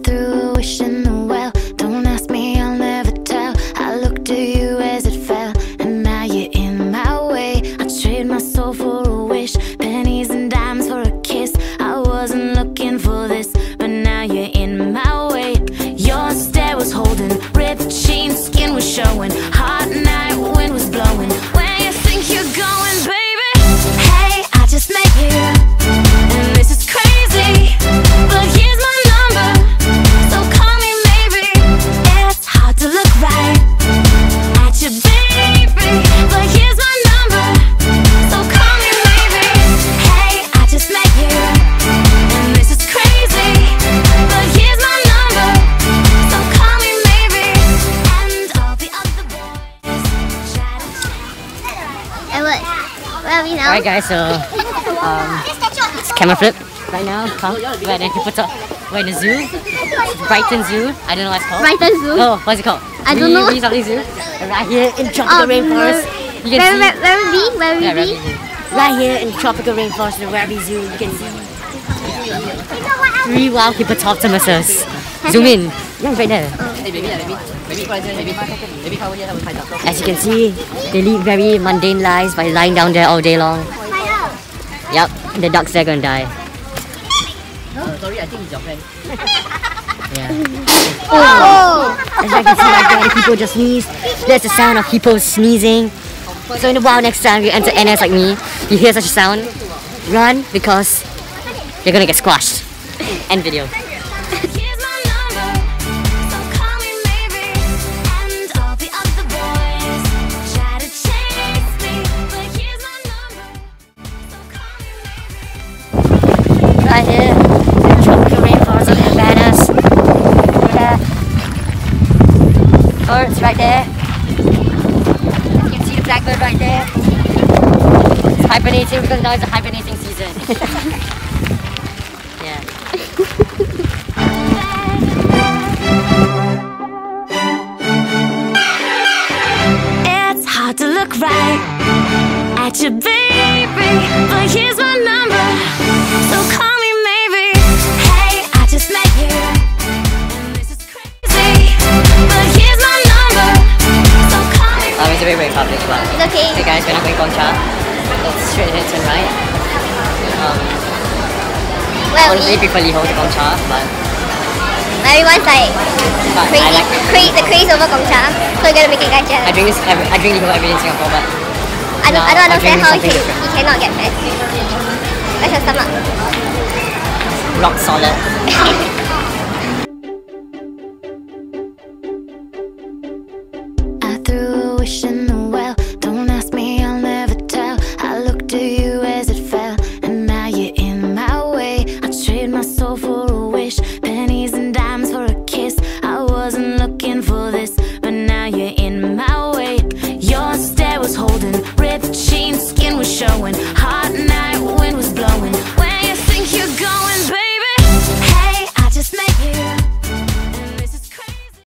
threw a wish in the well. Don't ask me, I'll never tell. I looked at you as it fell, and now you're in my way. I trade my soul for a wish, pennies and dimes for a kiss. I wasn't looking for this, but now you're in my way. Your stare was holding, ripped jeans, skin was showing. Hot night, wind was blowing. Where you think you're going, baby? Hey, I just met you, and this is crazy, but here's my number, so call me maybe. It's hard to look right at you, baby, but here's my number, so call me maybe. Hey, I just met you, and this is crazy, but here's my number, so call me maybe. And all the other boys try to Edward, where are we now? Alright guys, so it's camera flip right now. Come, right then people talk. We're in the zoo, Brighton Zoo. I don't know what it's called. Brighton Zoo? Oh, what's it called? I don't know. Something zoo. Right here in tropical rainforest. You can see. Where we be? Where we be? Right here in tropical rainforest, the Werribee Zoo. You can see 3 wild hippopotamuses. Zoom in. Yeah, right there. As you can see, they lead very mundane lives by lying down there all day long. Yep, the ducks there gonna die. Sorry, I think it's your friend. Yeah. Oh! As you can see right there, the hippo just sneezed. That's the sound of hippos sneezing. So in the wild, next time you enter NS like me, you hear such a sound, run because you're gonna get squashed. End video. Here's my number, so call me maybe. And all the other boys try to chase me, but here's my number, so call me maybe. Right here, the tropical rainforest of Havana's. Yeah. Birds right there. You can see the blackbird right there. It's hibernating because now it's a hibernating season. Yeah. It's hard to look right at you, baby, but here's my number, so call me maybe. Hey, I just met you, and this is crazy, but here's my number, so call me maybe. It's a very public spot. It's okay. Hey guys, we're not going Gongcha. It's straight ahead turn right. Where are Honestly, we? prefer Liho to Gongcha, but Everyone's like I crazy, like the craze over Gongcha, so we're gonna make it gacha. I drink Liho every day in Singapore, but I don't I'll understand drink how something he different. cannot get fat. Where's your stomach? rock solid. I threw a wish in the well. Don't ask me, I'll never tell. I looked at you as it fell, and now you're in my way. I trade my soul for a wish,